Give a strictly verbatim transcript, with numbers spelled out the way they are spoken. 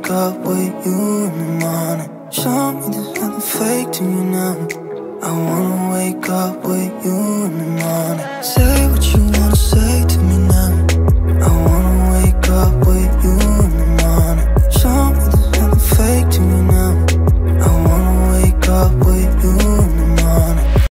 wake up with you in the morning. Show me there's nothing fake to you now. I wanna wake up with you in the morning. Say what you wanna say to me now. I wanna